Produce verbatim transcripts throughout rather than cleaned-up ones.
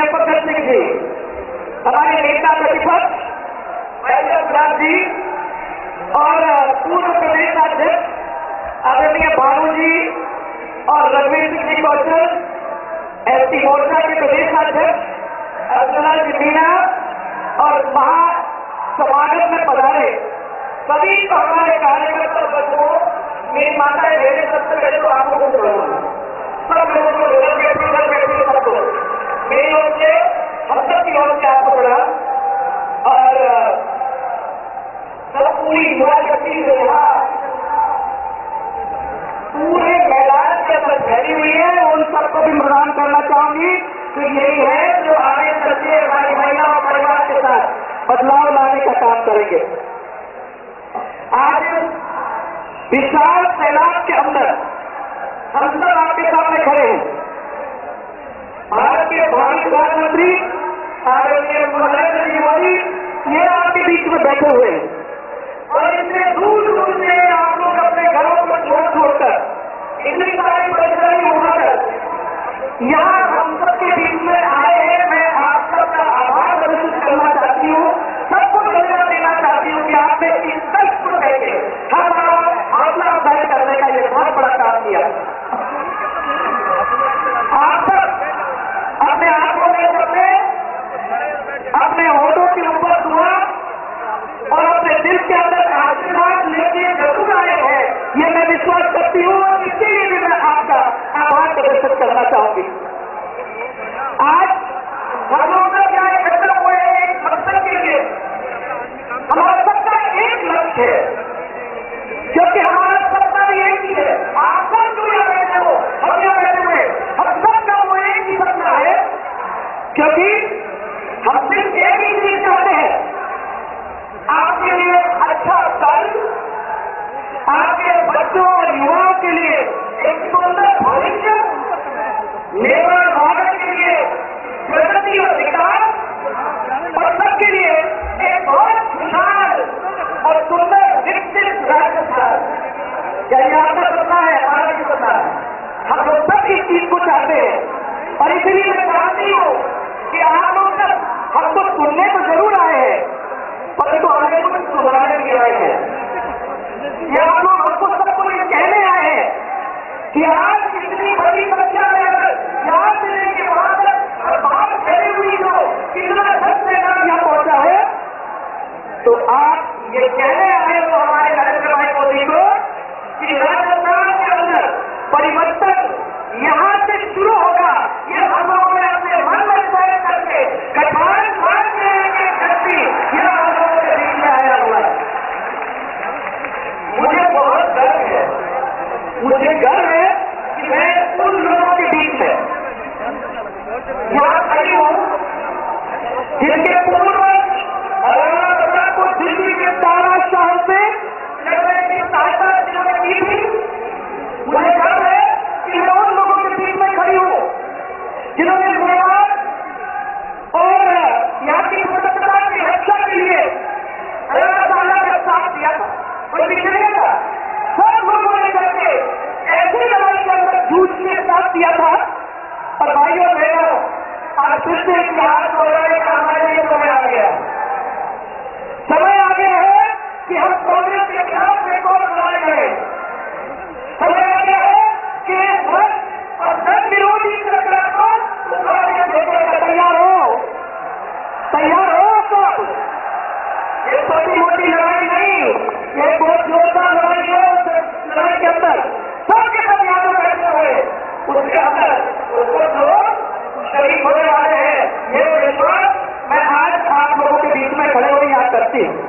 आदरणीय भगत सिंह जी, हमारे नेता प्रतिपक्ष राज जी और पूर्व प्रदेश अध्यक्ष आदरणीय भानु जी और रघुवीर सिंह जी कौशल, एसटी मोर्चा के प्रदेश अध्यक्ष अर्चना जी मीणा और महासमागम में पधारे सभी हमारे कार्यकर्ता बच्चों, मेरी माता है मेरे सबसे पहले तो आपको कुछ बोलूंगा, सब लोगों को घर बैठे घर बैठे सबको मेरी ओर से हम सब की ओर से आपको पढ़ा और सब पूरी युवा शक्ति जो यहाँ पूरे मैदान के अंदर फैली हुई है उन सबको भी प्रदान करना चाहूंगी कि यही है जो आगे चलते हमारी महिला और परिवार के साथ बदलाव लाने का काम करेंगे। आज विशाल सैलाब के अंदर हम सब आपके सामने खड़े हैं। भारत के भावी प्रधानमंत्री आदरणीय नरेंद्र जी मोदी ये आपके बीच में बैठे हुए हैं और इतने दूर दूर से आप लोग अपने घरों को छोड़ छोड़कर इतनी सारी परेशानी उठाकर यहाँ हम सबके बीच में आए हैं। मैं आप सबका आभार प्रदर्शित करना चाहती हूँ, सबको धन्यवाद देना चाहती हूँ कि आपने इस कष्ट को देखे हमारा हौसला अफजाई करने का ये बहुत बड़ा काम किया। आप सब अपने आंखों में सबने अपने होठों के ऊपर दुआ और अपने दिल के अंदर आशीर्वाद लेके जरूर आए हैं, ये मैं विश्वास करती हूँ और इसके लिए भी मैं आपका आभार प्रदर्शित करना चाहूंगी। आज हम लोग का क्या इकट्ठा हुए एक मकसद के लिए, हमारा सबका एक लक्ष्य है, क्योंकि हमारा सबका भी एक ही है। आप सब जो यहाँ बैठे हो, हम यहाँ बैठे हुए, हम सबका वो एक ही सपना है, क्योंकि हम सिर्फ एक ही चीज चाहते हैं, आपके लिए अच्छा कल, आपके बच्चों और युवाओं के लिए एक सुंदर भविष्य, निर्माण भारत के लिए प्रगति और विकास और सबके लिए एक बहुत खुशहाल और सुंदर विकसित राजस्थान। क्या ये आपका सपना है? हमारा भी सपना है। हम लोग सब इस चीज को चाहते हैं और इसलिए मैं चाहती हूँ कि आप लोग सब हमको सुनने तो जरूर आए हैं परंतु तो आगे कुछ सुधारने भी आए हैं। ये आप लोग हमको सबको ये कहने आए हैं कि आज इतनी बड़ी संख्या में अगर यहाँ से लेके वहां तक और बाहर फैली हुई जो कितना धन से यहाँ पहुंचा है, तो आप ये कहने आए हो हमारे नरेंद्र भाई मोदी को कि राजस्थान के अंदर परिवर्तन यहाँ से शुरू होगा। ये हम लोगों ने अपने मन में तय करके कठान मान के एक एक व्यक्ति यह हम लोगों के बीच में आया हुआ है। मुझे बहुत गर्व है, मुझे गर्व है कि मैं उन लोगों के बीच में यहाँ खड़ी हूँ जिनके पूर्वज राणा प्रताप को दिल्ली के तानाशाह से लड़ने की सहायता जिन्होंने की थी। मुझे गर्व है कि मैं उन लोगों के बीच में खड़ी हूँ जिन्होंने गुजरात और यहाँ की स्वतंत्रता की रक्षा के लिए राणा का साथ दिया था, कोई पीछे नहीं था। सब लोगों ने करके ऐसी लड़ाई के अंदर जूझ के साथ दिया था। और भाइयों बहनों, आज फिर से इतिहास दोहराने का हमारे लिए समय आ गया समय आ गया है कि हम कांग्रेस के खिलाफ एक और लड़ाई लड़ें। समय आ गया है कि भ्रष्ट और धन विरोधी सरकार को उखाड़ने देने का तैयार हो तैयार हो सब। ये छोटी मोटी लड़ाई नहीं, ये बहुत जोरदार लड़ाई है। उस लड़ाई के अंदर सबके सब यहाँ पर बैठे हुए, उसके अंदर उसको लोग शरीक होने वाले हैं। ये विश्वास मैं आज आप लोगों के बीच में खड़े हुए यहाँ करती हूँ।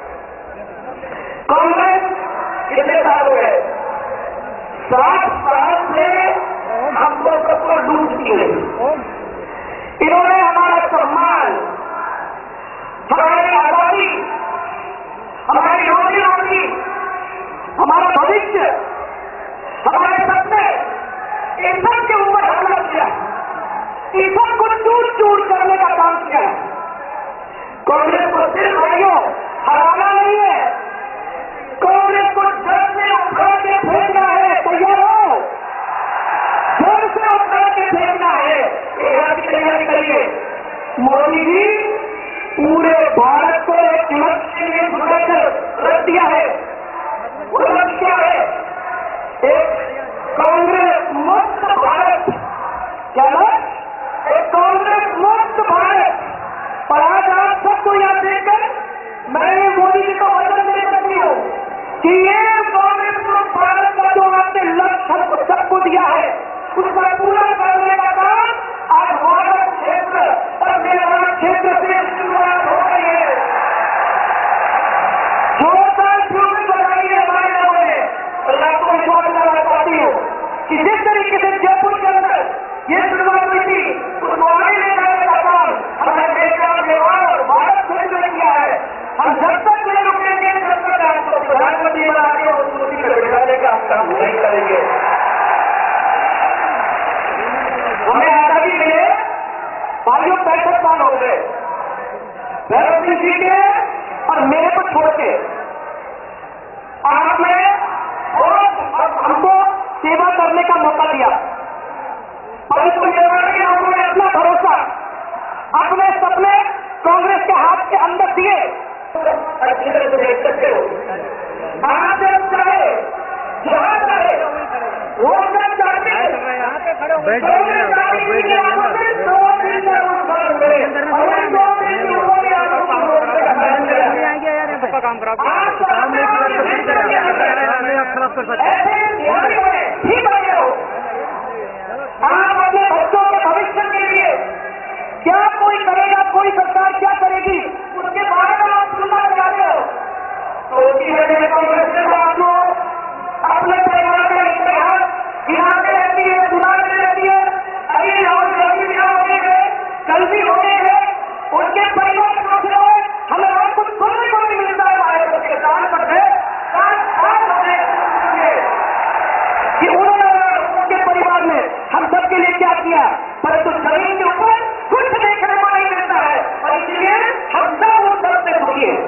कांग्रेस कितने साल हो गए? साठ साल से हम लोग सबको लूटती है। इन्होंने हमारा सम्मान, हमारी आजादी, हमारी रोजी रोटी, हमारा भविष्य, हमारे सपने, इन सब के ऊपर हमला किया, इन सब को चूर चूर करने का काम किया है। कांग्रेस को सिर्फ भाइयों हराना नहीं है, कांग्रेस को जड़ से उखाड़ के फेंकना है। तैयार हो? जड़ से उखाड़ के फेंकना है। एक तैयारी करिए। मोदी जी पूरे भारत को एक लक्ष्य में घुसाकर रख दिया है। वो लक्ष्य है एक कांग्रेस मुक्त भारत। क्या लक्ष्य? एक कांग्रेस मुक्त भारत। और आज आप सबको यहां देखकर मैं मोदी जी को वचन दे सकती हूं कि ये कांग्रेस मुक्त भारत का जो आपने लक्ष्य सबको दिया है उसका पूरा करने का काम आज वार्ड क्षेत्र और मेवाड़ क्षेत्र से शुरुआत हो रही है। जोरदार शुरू बनाई है हमारे लोगों ने। और आपको विश्वास दिलाना चाहती हूँ कि जिस तरीके से जयपुर के अंदर ये शुरुआत हुई थी उसको आगे ले जाने का काम हमारे मेवाड़ मेवाड़ और भारत क्षेत्र ने किया है। हम जब तक नहीं रुकेंगे जब तक आपको प्रधानमंत्री बना के उस कुर्सी पर बिठाने का हम काम नहीं करेंगे। हमें आजादी मिले भाइयों पैंसठ साल हो गए भैरव सिंह जी के और मेरे को छोड़ के आपने और हमको सेवा करने का मौका दिया। परंतु लोगों ने अपना भरोसा अपने सपने कांग्रेस के हाथ के अंदर दिए। अच्छी तरह से देख सकते हो आप जब चाहे जहां चाहे वो सब चाहते काम करा आप अपने बच्चों के भविष्य के लिए क्या कोई करेगा, कोई सरकार क्या करेगी उसके बारे में आप सुनना चाहते हो तो कांग्रेस के साथ अपने परिवार का इतिहास गिनाते रहती है, सुनाते रहती है। अभी राहुल गांधी भी होने गए, कल भी होने गए, उनके परिवार के हमें और कुछ सुनने को नहीं मिलता है। हमारे बच्चे दान पर गए कि उन्होंने उनके परिवार ने हम सबके लिए क्या किया, परंतु जमीन के ऊपर कुछ देखने को नहीं मिलता है और इसलिए हम सब उन सब से दुखी हैं।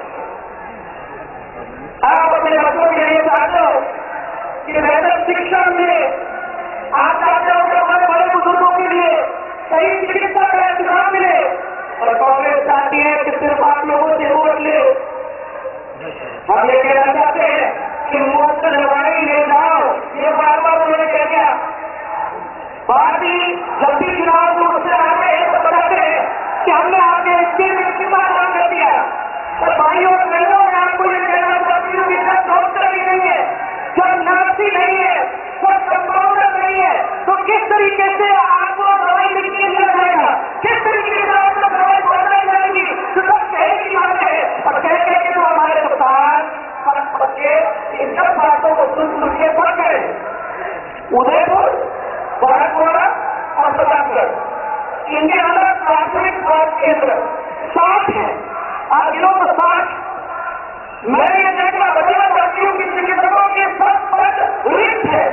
आप अपने बच्चों के लिए चाहते हो कि बेहतर शिक्षा मिले, आप चाहते हो कि हमारे बड़े बुजुर्गों के लिए सही चिकित्सा का इंतजाम मिले और कांग्रेस चाहती है कि सिर्फ आप लोगों से वोट ले। हम ये कहना चाहते हैं कि मुफ्त दवाई ले जाओ, ये बार बार उन्होंने कह दिया। पार्टी जब भी चुनाव में उससे आते हैं तो बताते हैं कि हमने आपके इसके में कितना काम कर दिया। तो भाइयों और बहनों में आपको ये कहना चाहती हूँ कि जब डॉक्टर भी नहीं है, जब नर्सी नहीं है, जब कंपाउंडर नहीं है तो किस तरीके से आपको दवाई लिख के दिया जाएगा, किस तरीके से आपको दवाई पहुंचाई जाएगी। तो सब कहने की बात है और कह कह के तो हमारे कप्तान पढ़ के इन सब बातों को सुन सुन के पढ़ गए। उदयपुर, भरतपुरा और प्रतापगढ़ इनके अंदर प्राथमिक स्वास्थ्य केंद्र साठ है। आप गिनो तो साठ। मैं ये देखना बचना चाहती हूँ कि चिकित्सकों के सब पद रिक्त है।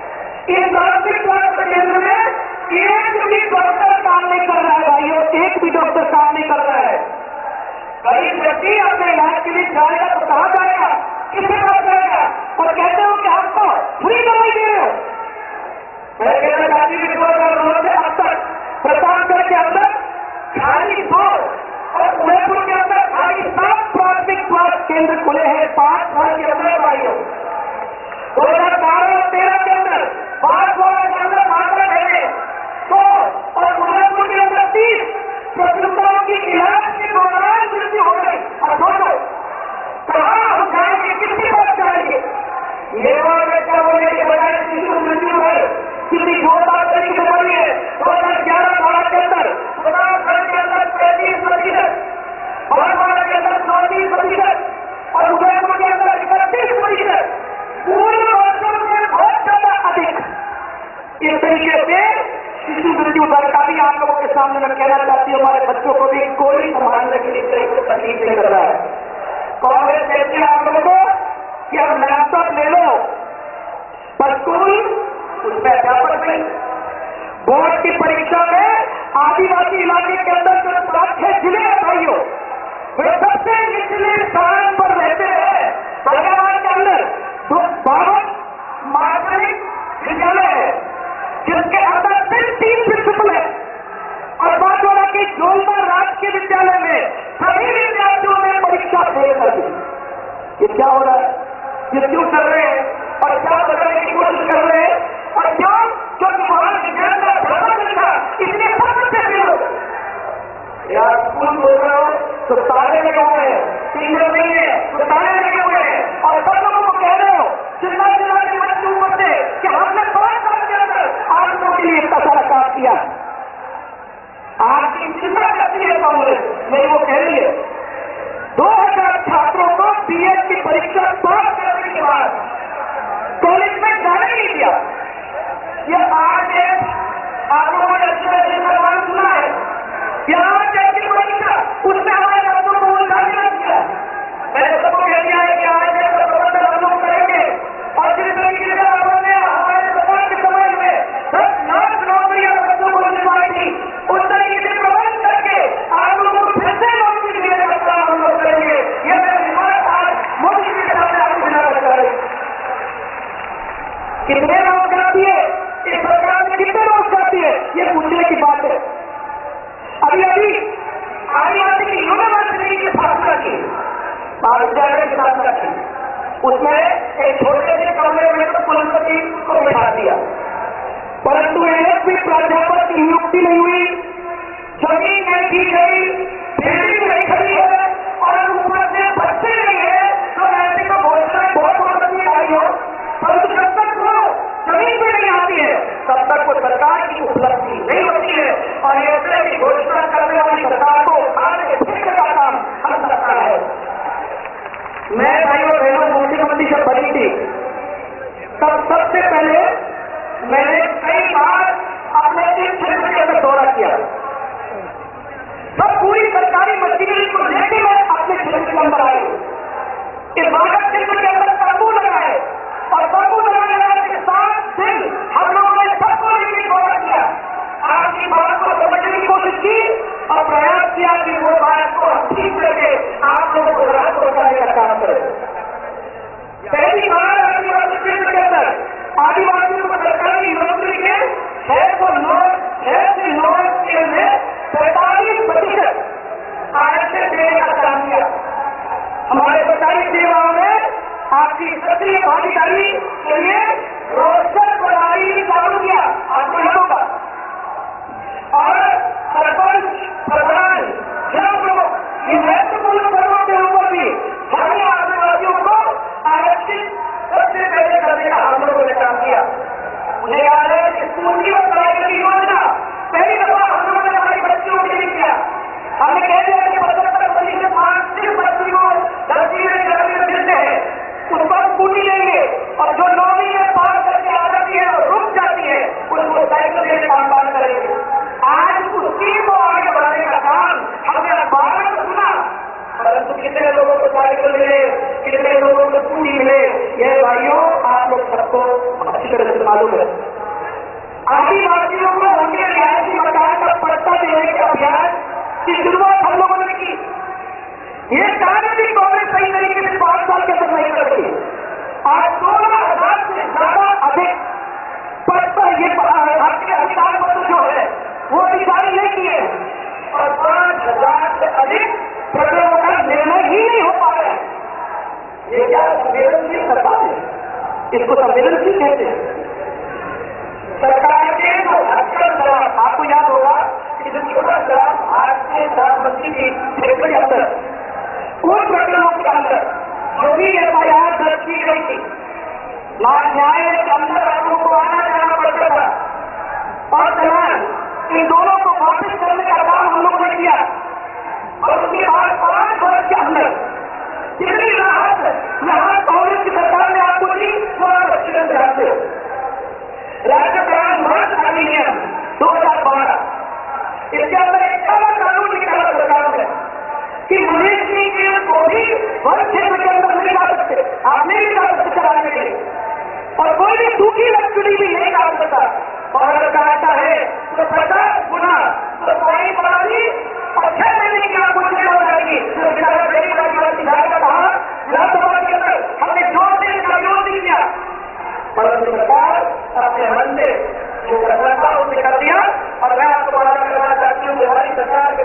इन प्राथमिक स्वास्थ्य केंद्र में एक भी डॉक्टर काम नहीं कर रहा है भाइयों, एक भी डॉक्टर काम नहीं कर रहा है। कई व्यक्ति अपने इलाज के लिए जाएगा तो कहाँ जाएगा, किसके पास जाएगा और कहते हो कि आपको फ्री दवाई दे रहे हो। मैं कहना चाहती हूँ कि दो हजार नौ से अब तक प्रतापगढ़ के अंदर खाली दो और उदयपुर के अंदर खाली सात प्राथमिक स्वास्थ्य केंद्र खुले हैं पांच साल के अंदर भाइयों। दो हजार बारह और तेरह के अंदर पांच साल के अंदर मात्रा है तो और उदयपुर के अंदर तीस प्रसुताओं की इलाज के दौरान मृत्यु हो गई। और सोचो कहाँ हम जाएंगे, किसके पास जाएंगे। मेवाड़ में क्या बोलने के बजाय शिशु मृत्यु है किसी जोरदार तरीके से बढ़ी है। दो हजार ग्यारह बारह के अंदर प्रतापगढ़ के अंदर पैंतीस प्रतिशत, भरतपुर के अंदर चौंतीस प्रतिशत और उदयपुर के अंदर इकतीस प्रतिशत, पूरे वर्षों में बहुत ज्यादा अधिक। इस तरीके से शिशु मृत्यु दर का भी आप लोगों के सामने मैं कहना चाहती हूँ, हमारे बच्चों को भी कोई संभालने के लिए इस तरह से तकलीफ नहीं कर रहा है। कांग्रेस कहती है आप लोगों को कि हम लैपटॉप ले लो, पर स्कूल उसमें अध्यापक नहीं। बोर्ड की परीक्षा में आदिवासी इलाके के अंदर जो सात छह जिले हैं भाइयों, वे सबसे निचले स्थान पर रहते हैं। फरीदाबाद के अंदर तो बावन माध्यमिक विद्यालय है जिसके अंदर सिर्फ तीन प्रिंसिपल है और बांसवाड़ा के कि जोलमा राजकीय विद्यालय में सभी विद्यार्थियों ने परीक्षा फेल कर दी। ये क्या हो रहा है? ये क्यों कर रहे हैं और क्या करने की कोशिश कर रहे हैं? और क्यों? क्योंकि वहां विज्ञान का प्रदर्शन था, इसलिए सब बच्चे फेल हो गए। यार स्कूल बोल रहे हो तो ताले लगे हुए हैं, टीचर नहीं है तो ताले लगे हुए हैं, और सब लोगों को कह रहे हो चिल्ला चिल्ला के बच्चे ऊपर से कि हमने पांच साल के अंदर आप लोगों के लिए इतना सारा काम किया। आपकी चिंता करती है कांग्रेस, नहीं वो कह रही है दो हजार छात्रों को बीएड की परीक्षा पास करने के बाद कॉलेज में जाने नहीं दिया। ये आज आप लोगों ने अच्छे अच्छे सवाल सुना है, यहाँ जैसी परीक्षा उसमें हमारे बच्चों को उल्टा नहीं किया। मैंने सबको कह दिया है कि आज जैसा प्रबंधन हम लोग करेंगे और जिस तरीके से आपने हमारे समाज के समाज में दस लाख नौकरियां बच्चों को दिलवाई थी, उस तरीके से प्रबंध करके आप लोगों को फिर से नौकरी देने का काम हम लोग करेंगे। यह मेरी रिपोर्ट आज मोदी जी के सामने आपको दिलाना चाह रही। कितने रोजगार दिए इस सरकार ने, कितने रोजगार दिए, ये पूछने की बात है। अभी अभी आदिवासी की यूनिवर्सिटी की स्थापना की, महाविद्यालय की स्थापना की, उसमें एक छोटे से कमरे में तो कुलपति को बैठा दिया, परंतु एक भी प्राध्यापक की नियुक्ति नहीं हुई, जमीन नहीं दी गई, बिल्डिंग नहीं खड़ी है और ऊपर से बच्चे नहीं है। तो ऐसे तो घोषणा बहुत बहुत अच्छी आई हो, परंतु जब तक वो जमीन पर नहीं आती है तब तक वो सरकार की उपलब्धि नहीं होती है, और ऐसे की घोषणा करने वाली सरकार को आगे फेंकने का काम हम सकता है। मैं भाइयों बहनों मुख्यमंत्री जब बनी थी तब सबसे पहले मैंने कई बार अपने इस क्षेत्र के अंदर दौरा किया। सब पूरी सरकारी मशीनरी को लेकर मैं अपने क्षेत्र के अंदर आई, इस बागत क्षेत्र के अंदर तंबू लगाए और तंबू लगाने के साथ दिन हम लोगों ने सबको लेकर दौरा किया, आपकी बात को समझने की कोशिश की और प्रयास किया कि वो बात को ठीक करके आप लोगों को राहत पहुंचाने का काम करें। पहली बार आदिवासी क्षेत्र के अंदर आदिवासियों को सरकारी नौकरी के छह सौ नौ छह सौ नौ के लिए पैंतालीस प्रतिशत आरक्षण देने का काम किया। हमारे सरकारी सेवाओं में आपकी सक्रिय भागीदारी के लिए रोस्टर प्रणाली लागू किया, आपको याद होगा, और सरपंच प्रधान जब ये महत्वपूर्ण पदों के ऊपर भी हमें आदिवासियों को आरक्षित सबसे पहले करने का हम लोगों ने काम किया। मुझे याद है कि स्कूल की पढ़ाई की योजना पहली दफा हम लोगों ने हमारी बच्चियों के लिए किया। हमने कह दिया कि पचहत्तर प्रतिशत मार्क्स सिर्फ बच्ची को दसवीं में ग्यारहवीं में मिलते हैं, उस पर स्कूटी लेंगे, और जो नौवीं में पास करके आ जाती है और रुक जाती है उसको साइकिल देने का काम करेंगे। आज उसकी को आगे बढ़ाने का काम हमने अखबार में सुना, परंतु कितने लोगों को साइकिल मिले, कितने लोगों को स्कूटी मिले, यह भाइयों आप लोग सबको अच्छी तरह से मालूम है। आदिवासियों को उनके रिहायशी मकान का पट्टा देने के अभियान की शुरुआत हम लोगों ने की। ये कार्य भी कांग्रेस सही तरीके से पांच साल के अंदर नहीं कर सकी। आज सोलह हजार से ज्यादा अधिक पद पर ये आपके अधिकार पत्र जो है वो अधिकारी नहीं किए, और पांच हजार से अधिक प्रकरणों का निर्णय ही नहीं हो पा रहे। ये क्या संवेदनशील सरकार है? इसको संवेदनशील कहते हैं। सरकार के जो अक्सर जवाब आपको याद होगा कि जो छोटा जवाब भारत के प्रधानमंत्री की क्षेत्र के अंदर उन प्रकरणों के अंदर जो भी एफ आई आर दर्ज की गई थी, न्यायालय के अंदर आप लोगों को आना जाना पड़ता था, और चलान इन दोनों को वापस करने का काम हम लोगों ने किया, और उसके बाद पांच वर्ष के अंदर कितनी राहत यहाँ कांग्रेस की सरकार ने आपको दी वो आप अच्छी तरह जानते हो। राज्य प्राण मार्च अधिनियम दो हजार बारह, इसके अंदर एक काला कानून निकाला सरकार ने कि मनुष्य के को भी वन क्षेत्र के अंदर नहीं ला सकते, आप नहीं ला सकते चलाने के लिए, और कोई भी सूखी लकड़ी भी नहीं डाल सकता, और अगर कहता है तो पचास गुना तो पानी बढ़ानी और छह महीने की आपको जेल हो जाएगी। तो कहा विधानसभा के अंदर हमने जोर से इसका विरोध नहीं किया, परंतु सरकार अपने मन से जो करना था उसने कर दिया। और मैं आपको बता करना चाहती हूँ कि हमारी सरकार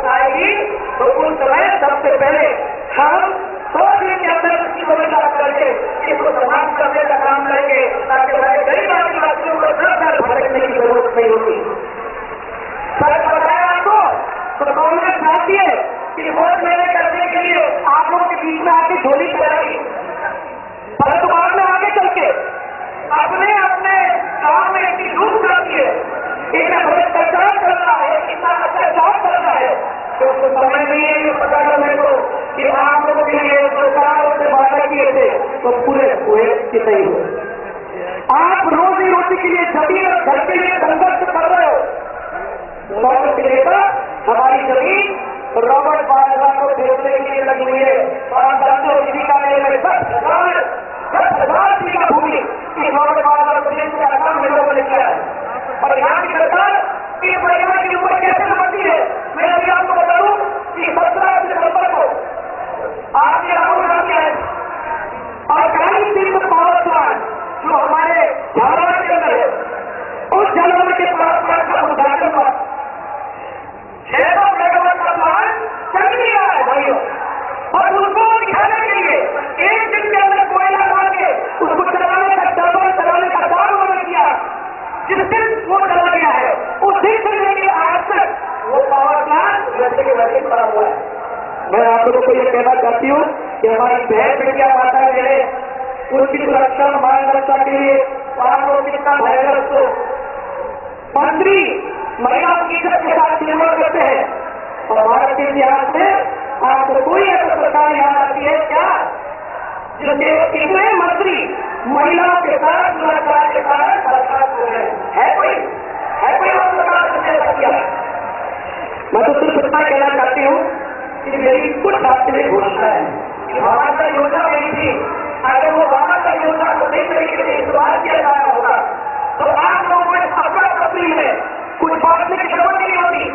कि आप लोगों के लिए सरकार से वादा किए थे तो पूरे हुए कि नहीं हुए। आप रोजी रोटी के लिए जमीन और घर के लिए संघर्ष कर रहे हो। सौ के लेकर हमारी जमीन रॉबर्ट बाजवा को बेचने के लिए लगी हुई है और हम जानते हो इसी का मेरे में दस हजार दस हजार बीघा भूमि इस रॉबर्ट बाजवा को बेचने का काम हम लोगों ने किया है। और यहाँ की सरकार इस परिवार के ऊपर कैसे समझती है, मैं अभी आपको बता दूं कि सत्रह सितंबर को आपने राहुल गांधी है और कई दिन पावर प्लांट जो हमारे झालावाड़ के अंदर है, उस झालावाड़ के पावर प्लांट का उद्घाटन हुआ। छह सौ मेगावाट का प्लांट चल नहीं रहा है भाइयों, और उसको दिखाने के लिए एक दिन के अंदर कोयला डाल के उसको चलाने का डबल चलाने का दाम बना किया। जिस दिन वो चला गया है उस दिन से लेकर आज तक वो पावर प्लांट वैसे के वैसे पड़ा हुआ है। मैं आप लोगों को ये कहना चाहती हूँ कि हमारी बहन बेटियां माता बहने उनकी सुरक्षा मान रक्षा के लिए आप लोग कितना भयग्रस्त हो। मंत्री महिला की इज्जत के साथ निर्भर करते हैं और भारत के इतिहास में आपको कोई ऐसा सरकार याद आती है क्या जिसके इतने मंत्री महिलाओं के साथ सुरक्षा के साथ सरकार हो रहे हैं? कोई है कोई और सरकार जिसने ऐसा किया? मैं तो सिर्फ इतना कहना चाहती हूँ कि मेरी कुछ आपके घोषणा है कि वादा योजना मेरी थी, अगर वो वादा योजना को सही तरीके से इस्तेमाल किया जाना होगा तो आप लोगों को इस अफरा तफरी में कुछ बांटने की जरूरत नहीं होती।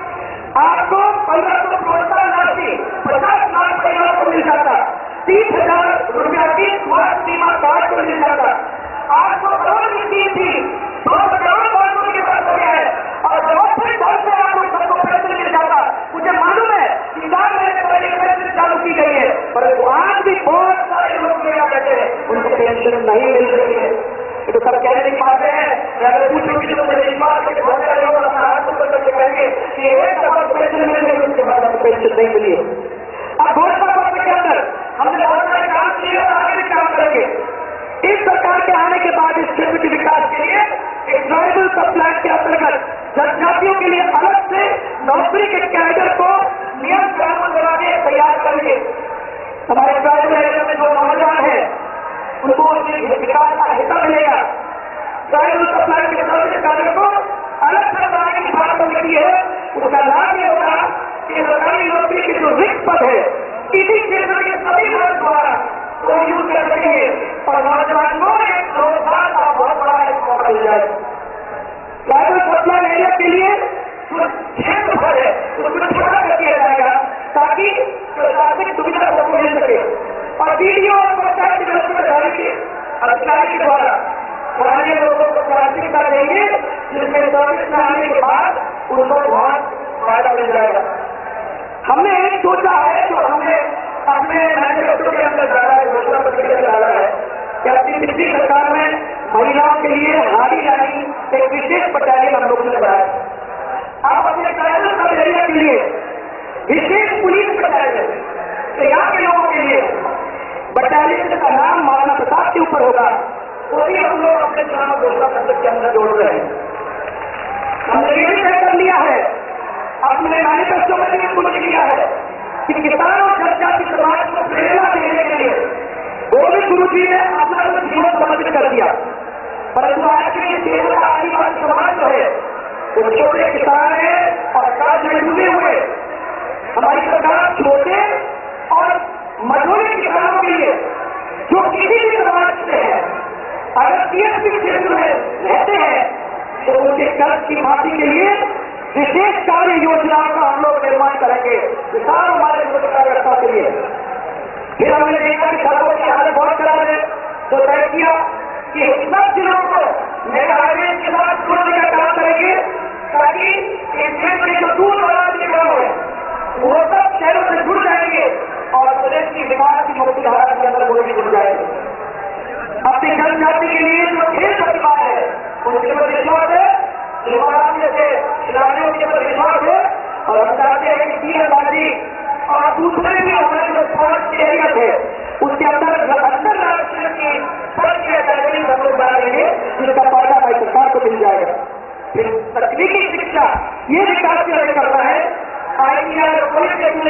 आपको पंद्रह सौ प्रोत्साहन राशि पचास लाख परिवारों को मिल जाता, तीस हजार रुपया की स्वास्थ्य बीमा कार्ड को मिल जाता। आपको करोड़ की स्कीम थी, दो सौ करोड़ बांटने के बाद हो गया है और चौथे साल से आपको सबको पेंशन मिल जाता। मुझे मालूम है कि चार महीने पहले पेंशन चालू की गई है, परंतु आज भी बहुत सारे लोग मेरा कहते हैं उनको पेंशन नहीं मिल रही है। तो सब कहने नहीं पाते हैं। अगर पूछोगे तो मुझे विश्वास है कि बहुत सारे लोग अपना हाथ ऊपर करके कहेंगे कि एक दफा पेंशन मिल गई उसके बाद हमको पेंशन नहीं मिली है। अब घोषणा पत्र के अंदर हमने बहुत सारे काम किए और आगे भी काम करेंगे। इस सरकार के आने के बाद इस क्षेत्र के विकास के लिए एक ट्राइबल सब प्लान के अंतर्गत जनजातियों के लिए अलग से नौकरी के कैडर को नियम कानून बना के तैयार करेंगे। हमारे ट्राइबल एरिया में जो नौजवान है उनको विकास का हिस्सा मिलेगा। ट्राइबल सब प्लान के नौकरी कार्य को अलग से बनाने की बात निकली है। उसका लाभ ये होगा कि सरकारी नौकरी के जो रिक्त पद है इसी क्षेत्र के सभी वर्ग द्वारा वो यूज कर सकेंगे और नौजवान को एक रोजगार का बहुत बड़ा एक मौका मिल जाएगा। ट्राइबल सब प्लान एरिया के लिए जो क्षेत्र भर है उसको छोटा कर दिया जाएगा ताकि प्रशासनिक सुविधा सबको मिल सके और वीडियो और पंचायत डेवलपमेंट अधिकारी अधिकारी के द्वारा स्थानीय लोगों को प्राथमिकता देंगे जिसमें सर्विस में आने के बाद उनको बहुत फायदा मिल जाएगा। हमने एक सोचा है जो हमने अपने मैनिफेस्टो के अंदर डाला है, घोषणा पत्र के अंदर डाला है कि अपनी पिछली सरकार में महिलाओं के लिए हारी यानी एक विशेष बटालियन हम लोगों ने बनाया। आप अपने ट्राइबल सब एरिया के लिए विशेष पुलिस बटालियन तो यहाँ के लोगों के लिए बटालियन का नाम महाराणा प्रताप के ऊपर होगा, वो भी हम लोग अपने चुनाव घोषणा पत्र के अंदर जोड़ रहे हैं। हमने ये भी तय कर लिया है, अपने मैनिफेस्टो में भी कुछ लिया है कि किसान और जनजाति समाज को प्रेरणा देने के लिए गोविंद गुरु जी ने अपना जीवन समर्पित कर दिया, परंतु आज के केवल आदिवासी समाज जो है वो छोटे किसान है और कर्ज में डूबे हुए। हमारी सरकार छोटे और मजदूरी किसानों के लिए जो किसी भी समाज से है अगर टीएसपी क्षेत्र में रहते हैं तो उनके कर्ज की माफी के लिए विशेष कार्य योजनाओं का हम लोग निर्माण करेंगे किसान हमारे कार्यकर्ताओं के लिए। फिर हमने देखा कि सड़कों की हालत बहुत खराब है तो तय किया कि सब जिलों को मेगा हाईवे के साथ जोड़ने का काम करेंगे ताकि इस क्षेत्र के जो दूर दराज के गाँव है वो सब शहरों से जुड़ जाएंगे और प्रदेश की विकास की मुक्ति धारा के अंदर वो भी जुड़ जाएंगे। अपनी जनजाति के लिए जो खेल प्रतिभा है उनके ऊपर विश्वास है, युवाराम जैसे खिलाड़ियों के ऊपर विश्वास है और हम चाहते हैं कि तीरंदाजी और दूसरे भी हमारे जो स्पोर्ट्स के एरिया थे उसके अंदर अंतरराष्ट्रीय की फर्स्ट एकेडमी हम लोग बनाएंगे जिसका फायदा हमारी सरकार को मिल जाएगा। फिर तकनीकी शिक्षा ये विकास के लिए करना है, आई टी आई और कोई टेक्निक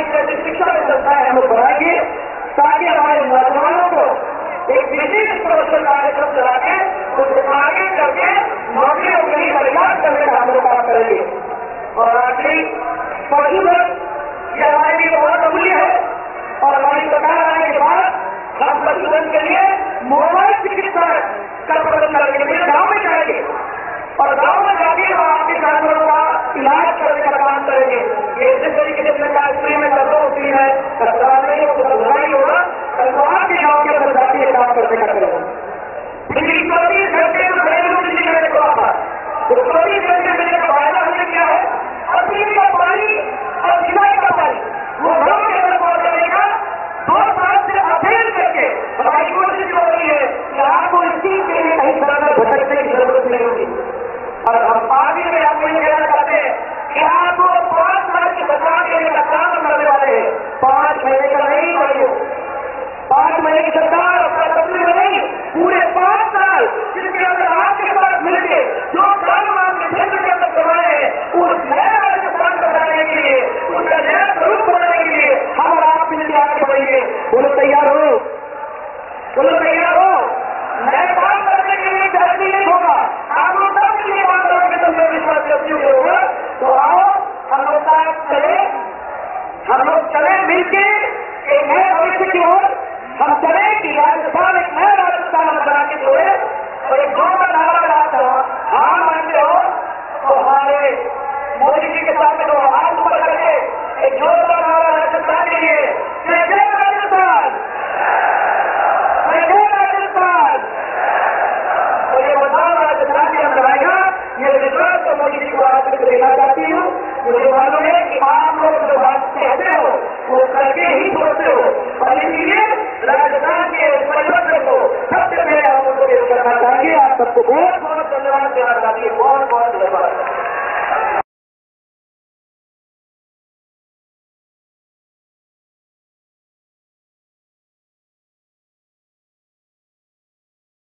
शिक्षा में संस्थाएं हम लोग बनाएंगे ताकि हमारे नौजवानों को एक विशेष प्रवचन कार्यक्रम चला के उनको आगे करके नौकरियों के लिए तैयार करने का हम लोग काम करेंगे। और आखिरी पशुधन ये हमारे लिए बहुत अमूल्य है और हमारी सरकार आने के बाद हम पशुधन के लिए मोबाइल चिकित्सा का प्रबंध करने के लिए गाँव में जाएंगे और गाँव में जाके हम आपके जानवरों का इलाज करने का काम करेंगे। ये जिस तरीके से सरकार फ्री में कर दो फ्री है अस्पताल में उसका बुराई होगा तो आपके गाँव के अंदर जाके काम करने का करेगा। लेकिन चौबीस घंटे तो घरेलू बिजली करने को आता तो चौबीस घंटे बिजली का फायदा हमने क्या है और पीने का पानी और सिंचाई का पानी वो गाँव के अंदर पहुंच जाएगा। दो साल से अध्ययन करके हमारी कोशिश हो रही है कि आपको इस चीज के लिए कहीं तरह से भटकने की जरूरत नहीं होगी। और हम आगे में आपको ये कहना चाहते हैं कि आपको पांच साल की सरकार देने का काम करने वाले हैं। पांच महीने का नहीं भाइयों, पांच महीने की सरकार अपना तस्वीर में नहीं, पूरे पांच साल जिसके अंदर आपके साथ मिलकर जो काम आपके क्षेत्र के अंदर करवाए हैं उस नया राजस्थान बनाने के लिए, उसका नया स्वरूप बनाने के लिए हम और आप मिलकर आगे बढ़ेंगे। बोलो तैयार हो, बोलो तैयार हो। नए काम करने के लिए धरती नहीं होगा, आप लोग सब के लिए बात करोगे तो मैं विश्वास करती हूँ होगा। तो आओ हम लोग साथ चले, हम लोग चले मिलके एक नए भविष्य की ओर हम चले कि राजस्थान एक नया राजस्थान बना के जोड़े और एक दो का नारा लगाता हो। हाँ मानते हो तो हमारे मोदी जी के सामने तो हाथ ऊपर करके एक जोरदार नारा राजस्थान के लिए, जय जय राजस्थान, जय जय राजस्थान। तो ये बताओ राजस्थान के अंदर आएगा, ये विश्वास तो मोदी जी को आप देना चाहती हूँ। मुझे मालूम है कि आप लोग जो बात कहते हो वो करके ही छोड़ते हो और इसलिए राजस्थान के परिवर्तन को सबसे पहले हम उनको पेश करना चाहेंगे। आप सबको बहुत बहुत धन्यवाद देना चाहती है, बहुत बहुत धन्यवाद।